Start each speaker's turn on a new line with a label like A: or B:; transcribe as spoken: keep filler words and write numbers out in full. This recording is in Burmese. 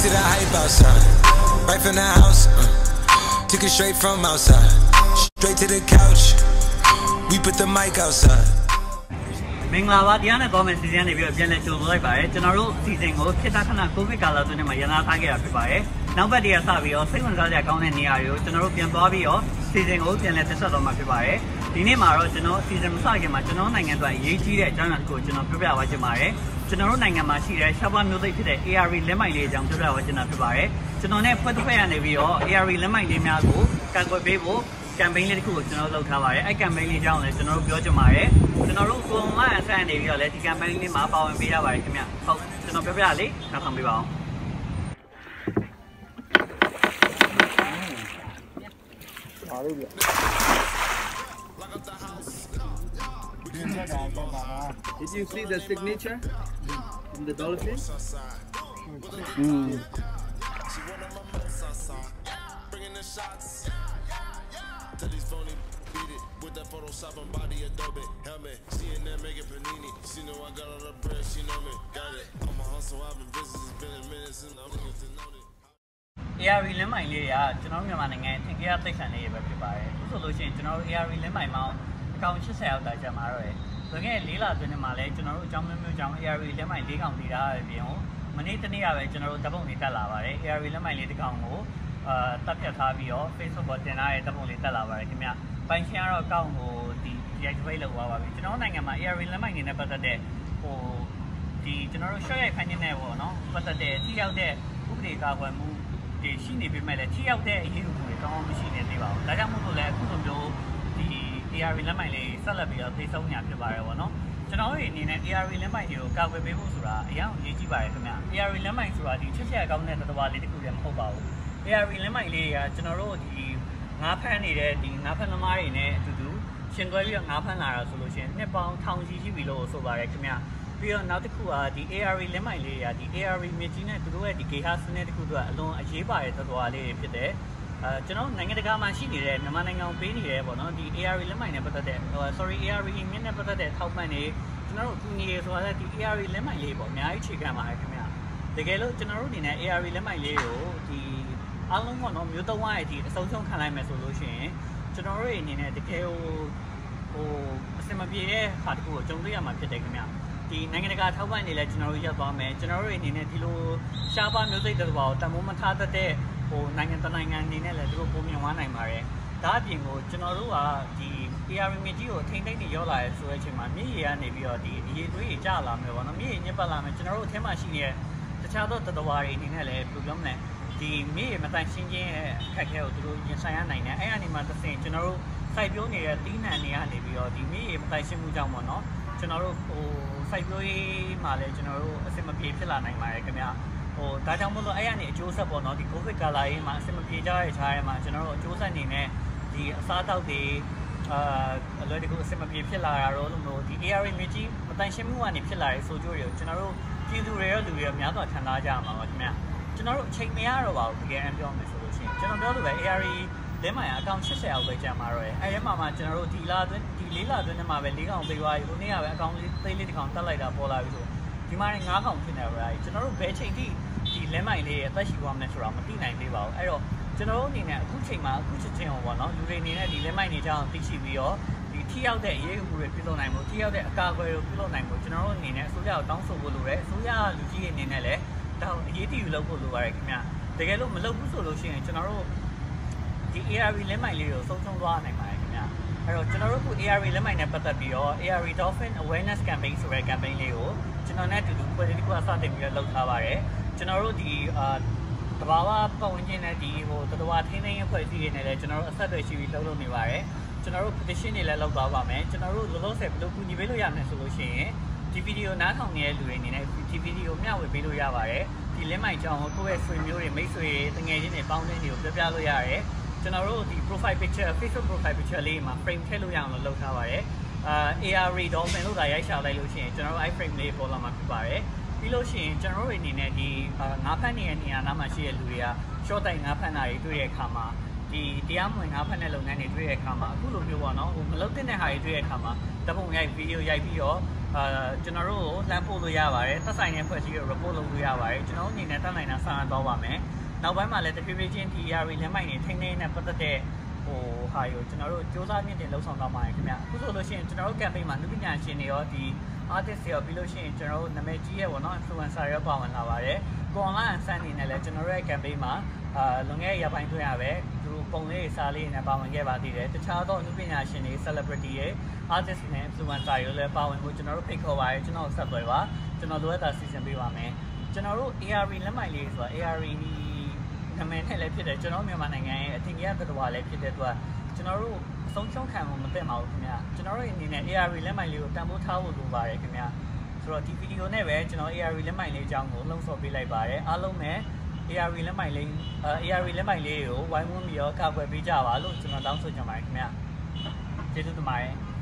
A: to the hype outside, right from the house. Uh, took it straight from outside, straight to the couch. We put the mic outside.
B: မင်္ဂလာပါတရားနဲ့comment season နေပြီးပြန်လည်ကြိုဆိုလိုက်ပါတယ်ကျွန်တော်တို့ season ကိုခေတ္တခဏ COVID ကာလအတွင်းမှာရန်နာထားခဲ့တာဖြစ်ပါတယ်နောက်ပတ်တည်းကစပြီးတော့စိတ်ဝင်စားစရာကောင်းတဲ့နေရာတွေကိုကျွန်တော်တို့ပြန်သွားပြီးတော့ season ကိုပြန်လည်တက်ဆက်တော့မှာဖြစ်ပါတယ်ဒီနေ့မှာတော့ကျွန်တော် season မစခင်မှာကျွန်တော်နိုင်ငံအတွက်အရေးကြီးတဲ့အကြောင်းအရာကိုကျွန်တော်ပြောပြပါချင်ပါတယ်ကျွန်တော်တို့နိုင်ငံမှာရှိတဲ့ရှားပါမျိုးသိဖြစ်တဲ့ A R V လက်မိုက်လေးအကြောင်းပြောပြပါချင်တာဖြစ်ပါတယ်ကျွန်တော်နဲ့ဖွဲ့တစ်ဖွဲ့ရနေပြီးတော့ A R V လက်မိုက်လေးများကိုကန်ကွယ်ပေးဖို့campaign လေးတစ်ခုကိုကျွန်တော်လုပ်ထားပါတယ်အဲ့ campaign လေးအကြောင်းလည်းကျွန်တော်တို့ပြောချင်ပါတယ်ကျွန်တော်တို့ကိုယ်မှာအဆန်နေပြီးတော့လည်းဒီ campaign လေးမှာပါဝင်ပေးရပါတယ်ခင်ဗျဟုတ်ကျွန်တော်ပြောပြရလေနောက်ဆောင်ပေးပါအောင်ပါလို့ပြ Did you see the signature in the dolphin? Mm. With that Photoshop and body Adobe helmet, she in there making panini. She know I got all the bread, she know me. Got it. I'm a hustle, I've been busy, it's been a minute since I'm niggas to know it. A R V လက်မိုင်လေးကကျွန်တော်မြန်မာနိုင်ငံသင်္ကေတသိက္ခာလေးပဲဖြစ်ပါတယ်။ဆိုလို့ရှိရင်ကျွန်တော်တို့ A R V လက်မိုင်မှာအကောင့်eightyအောက်တာကျမှာတော့ရယ်။ဒါငယ်လေးလအတွင်းမှာလည်းကျွန်တော်တို့အကြောင်းမျိုးမျိုးကြောင့် A R V လက်မိုင်လေးកောင်တည်တာပဲပြင်ဟုတ်။မနေ့တနေ့ကပဲကျွန်တော်တို့ဓာတ်ပုံတွေတက်လာပါတယ်။ A R V လက်မိုင်လေးတစ်កောင်ကိုအာတက်ပြတ်ထားပြီးတော့ Facebook ပေါ်တင်ထားတဲ့ဓာတ်ပုံလေးတက်လာပါတယ်ခင်ဗျ။ပိုင်ရှင်ကတော့အကောင့်ကိုဒီ deactivate လုပ်သွားပါပြီ။ကျွန်တော်နိုင်ငံမှာ A R V လက်မိုင်နေနဲ့ပတ်သက်တဲ့ဟိုဒီကျွန်တော်တို့ short ရိုက်ခိုင်းနေပေါ့နော်။ပတ်သက်တဲ့ထိရောက်တဲ့ဥပဒေကာကွယ်မှုဒီရှိနေပေမဲ့လည်းထိရောက်တဲ့အရေးအမှုတွေကောင်းအောင်မရှိနေသေးပါဘူး။ဒါကြောင့်မို့လို့လည်းအခုလိုမျိုးဒီ A R V လက်မိုင်လေးဆက်လက်ပြီးတော့သိဆုံးညာဖြစ်ပါတယ်ပေါ့နော်။ကျွန်တော်တို့အနေနဲ့ A R V လက်မိုင်တွေကိုကာကွယ်ပေးဖို့ဆိုတာအရင်အရေးကြီးပါတယ်ခင်ဗျ။ A R V လက်မိုင်ဆိုတာဒီချက်ချက်ကောင်းတဲ့သတ္တဝါလေးတစ်ခုတည်းမဟုတ်ပါဘူး။ A R V လက်မိုင်လေးကကျွန်တော်တို့ဒီငါးဖမ်းနေတဲ့ဒီငါးဖမ်းသမားတွေနဲ့အတူတူရှင်တွဲပြီးတော့ငါးဖမ်းလာတာဆိုလို့ရှိရင်နှစ်ပေါင်းထောင်ချီရှိပြီလို့ဆိုပါတယ်ခင်ဗျ။ပြီးတော့နောက်တစ်ခုကဒီ A R V လက်မိုင်လေးကဒီ A R V မြစ်ကြီးနဲ့သူတို့ရဲ့ဒီ gate စနစ်တစ်ခုကအလွန်အရေးပါတဲ့သတ္တဝါလေးတွေဖြစ်တယ်။အဲကျွန်တော်နိုင်ငံတကာမှာရှိနေတဲ့မြန်မာနိုင်ငံကိုပေးနေတယ်ပေါ့နော်ဒီ A R V လက်မိုင်နဲ့ပတ်သက်တဲ့ sorry A R V မြစ်နဲ့ပတ်သက်တဲ့ထောက်ပံ့နေကျွန်တော်တို့ကူညီရဆိုတာဒီ A R V လက်မိုင်လေးပေါ့အများကြီးခြေခံပါတယ်ခင်ဗျ။တကယ်လို့ကျွန်တော်တို့အနေနဲ့ A R V လက်မိုင်လေးကိုဒီအားလုံးကတော့မျိုးသုံးရဲ့ဒီအဆုံးဆုံးခံလိုက်မယ်ဆိုလို့ရှိရင်ကျွန်တော်တို့အနေနဲ့တကယ်ဟိုဟိုအစမပြေတဲ့ဟာတခုကိုကြုံတွေ့ရမှာဖြစ်တယ်ခင်ဗျဒီနိုင်ငံတကာထောက်ပံ့နေလဲကျွန်တော်တို့ရောက်သွားမယ်ကျွန်တော်တို့အနေနဲ့ဒီလိုရှားပါမျိုးစိတ်တဲ့ဘောတမိုးမထားတတ်တဲ့ဟိုနိုင်ငံတနိုင်ငံအနေနဲ့လည်းသူတို့ပုံမြင်သွားနိုင်ပါတယ်ဒါအပြင်ကိုကျွန်တော်တို့ကဒီ A R V မြစ်ကြီးကိုထိမ့်သိမ့်နေရောက်လာရဲဆိုတဲ့အချိန်မှာမြစ်ရည်ကနေပြီးတော့ဒီအရေးသွေးကြီးကျလာမယ်ပေါ့နော်မြစ်ရည်ညစ်ပတ်လာမယ်ကျွန်တော်တို့အထက်မှာရှိနေတဲ့တခြားသောတတဝါတွေအနေနဲ့လည်းဘယ်လိုပြောမလဲဒီမြေမတိုင်ရှင်းချင်းရဲ့အခက်အခဲကိုသူတို့ရင်ဆိုင်ရနိုင်တယ်အဲ့အနေမှာတစ်ဆင့်ကျွန်တော်တို့စိုက်ပျိုးနေတဲ့တီးနှံတွေကနေပြီးတော့ဒီမြေမတိုင်ရှင်းမှုကြောင့်ပေါ့နော်ကျွန်တော်တို့ဟိုစိုက်ပျိုးရေးမှာလည်းကျွန်တော်တို့အဆင်မပြေဖြစ်လာနိုင်ပါတယ်ခင်ဗျဟိုဒါကြောင့်မို့လို့အဲ့အနေအကျိုးဆက်ပေါ့နော်ဒီ COVID ကာလရေးမှာအဆင်မပြေကြတဲ့ခြားထဲမှာကျွန်တော်တို့အကျိုးဆက်အနေနဲ့ဒီအစားအသောက်တွေအာအလွယ်တကူအဆင်မပြေဖြစ်လာတာတော့လို့မျိုးဒီ A R V မြစ်ကြီးမတိုင်ရှင်းမှုကနေဖြစ်လာတဲ့ဆိုကြိုးတွေကိုကျွန်တော်တို့ပြည်သူတွေရောလူတွေရောများစွာခံစားကြရမှာပါခင်ဗျကျွန်တော်တို့အချိန်မရတော့ပါဘူးတကယ်အပြောမယ်ဆိုလို့ရှိရင်ကျွန်တော်ပြောလို့ပဲ A R V လက်မိုင်အကောင့်eightyအောက်ပဲကျန်မှာတော့အဲ့ဒီမှာမှကျွန်တော်တို့ဒီလာသွင်းဒီလေးလာသွင်းထဲမှာပဲ၄កောင်ပေးသွားပြီဟိုနေ့ကပဲအကောင့်လေးသိလေးတစ်កောင်တက်လိုက်တာပေါ်လာပြီဆိုဒီမှာငါးកောင်ဖြစ်နေပါလားကျွန်တော်တို့ဘယ်ချိန်ထိဒီလက်မိုင်လေးရဲ့အသက်ရှည်သွားမလဲဆိုတာမသိနိုင်သေးပါဘူးအဲ့တော့ကျွန်တော်တို့အနေနဲ့အခုချိန်မှာအခုချက်ချင်းပေါ့နော်လူတွေအနေနဲ့ဒီလက်မိုင်တွေကြောင်းသိရှိပြီးတော့ဒီထိရောက်တဲ့အရေးအမှုတွေပြုလုပ်နိုင်မှုထိရောက်တဲ့အကာအကွယ်တွေပြုလုပ်နိုင်မှုကျွန်တော်တို့အနေနဲ့အစိုးရကိုတောင်းဆိုဖို့လိုတယ်အစိုးရလူကြီးအနေနဲ့လည်းတောင်းအရေးတည်ယူလုပ်ဖို့လိုပါတယ်ခင်ဗျတကယ်လို့မလုပ်ဘူးဆိုလို့ရှိရင်ကျွန်တော်တို့ဒီ A R V လက်မိုင်လေးကိုဆုံးဆုံးသွားနိုင်ပါတယ်ခင်ဗျအဲ့တော့ကျွန်တော်တို့ခု A R V လက်မိုင်နဲ့ပတ်သက်ပြီးတော့ A R V Dolphin Awareness Campaign ဆိုတဲ့ campaign လေးကိုကျွန်တော်နဲ့အတူတူဖွဲ့စည်းပြီးတော့စတင်ပြီးတော့လုပ်ထားပါတယ်ကျွန်တော်တို့ဒီအာတဘာဝပတ်ဝန်းကျင်နဲ့ဒီဟိုတတဝါထိန်းသိမ်းရေးဖွဲ့စည်းရနေတယ်ကျွန်တော်တို့အဆက်အသွယ်ရှိပြီးလှုပ်လုပ်နေပါတယ်ကျွန်တော်တို့ petition တွေလည်းလုပ်သွားပါမယ်ကျွန်တော်တို့လောလောဆယ်ဘယ်လိုကူညီပေးလို့ရမလဲဆိုလို့ရှိရင်ဒီဗီဒီယိုနားထောင်နေတဲ့လူတွေအနေနဲ့ဒီဗီဒီယိုမျှဝေပေးလို့ရပါတယ်ဒီလင်းမိုင်ကြောင့်ကိုယ့်ရဲ့ဆွေမျိုးတွေမိတ်ဆွေတငယ်ချင်းတွေပေါင်းသင်းတွေကိုပြပြလို့ရတယ်ကျွန်တော်တို့ဒီ profile picture Facebook profile picture လေးမှာ frame ထည့်လို့ရအောင်လို့လုပ်ထားပါတယ်အာ A R V Dolphin လို့ဒါရိုက်ရှာလိုက်လို့ရှိရင်ကျွန်တော်တို့ iframe လေးပေါ်လာမှာဖြစ်ပါတယ်ပြီးလို့ရှိရင်ကျွန်တော်တို့အနေနဲ့ဒီငါးဖက်နေတဲ့နေရာနားမှာရှိတဲ့လူတွေက short တိုင်ငါးဖက်တာတွေတွေ့တဲ့အခါမှာဒီတရားမဝင်ငါးဖက်တဲ့လုပ်ငန်းတွေတွေ့တဲ့အခါမှာအခုလိုမျိုးပေါ့နော်ဟိုမလုပ်တဲ့ဟာတွေတွေ့တဲ့အခါမှာဓာတ်ပုံရိုက်ဗီဒီယိုရိုက်ပြီးတော့အ
C: ကျွန်တော်တို့လမ်းပို့လို့ရပါတယ်သက်ဆိုင်တဲ့ဖွဲ့စည်းကို report လုပ်လို့ရပါတယ်ကျွန်တော်အနေနဲ့တက်နိုင်တာဆောင်ရွက်သွားပါမယ်နောက်ပိုင်းမှာလည်းတဖြည်းဖြည်းချင်းဒီ area လမ်းမိုက်နေထိန်းသိမ်းနေပတ်သက်တဲ့ဟိုဟာကိုကျွန်တော်တို့စ조사မြင့်တင်လှုပ်ဆောင်သွားမှာခင်ဗျအခုဆိုလို့ရှိရင်ကျွန်တော်တို့ campaign မှာလူပညာရှင်တွေရောဒီ artist တွေရောပြီးလို့ရှိရင်ကျွန်တော်တို့နာမည်ကြီးရဲ့ပေါ့နော် influencer ရောပါဝင်လာပါတယ်ကို online ဆန်းနေနဲ့လည်းကျွန်တော်တို့ရဲ့ campaign မှာအာလွန်ခဲ့တဲ့ရက်ပိုင်းတွင်ရပဲသူတို့ပုံလေးစားလေးနဲ့ပါဝင်ခဲ့ပါသေးတယ်တခြားသောလူပညာရှင်တွေ celebrity တွေ artist နဲ့ influencer တွေလည်းပါဝင်ဖို့ကျွန်တော်တို့ဖိတ်ခေါ်ပါတယ်ကျွန်တော်ဆက်သွယ်ပါကျွန်တော်တို့ရဲ့တာစီစဉ်ပေးပါမယ်ကျွန်တော်တို့ A R V လက်မှတ်လေးဆိုတာ A R V နာမည်နဲ့လည်းဖြစ်တယ်ကျွန်တော်မြန်မာနိုင်ငံရဲ့အထင်ကြီးသတ္တဝါလည်းဖြစ်တဲ့အတွက်ကျွန်တော်တို့အဆုံးရှုံးခံမှုမသိပါဘူးခင်ဗျာကျွန်တော်တို့အနေနဲ့ A R V လက်မှတ်လေးကိုတန်ဖိုးထားဖို့လိုပါတယ်ခင်ဗျာဆိုတော့ဒီဗီဒီယိုနဲ့ပဲကျွန်တော် A R V လက်မှတ်လေးအကြောင်းကိုလှုံ့ဆော်ပေးလိုက်ပါတယ်အားလုံးပဲ A R V လက်မှတ်လေး A R V လက်မှတ်လေးကိုဝိုင်းဝန်းပြီးတော့ကာကွယ်ပေးကြပါလို့ကျွန်တော်တောင်းဆိုချင်ပါတယ်ခင်ဗျာကျေးဇူးတင်ပါတယ်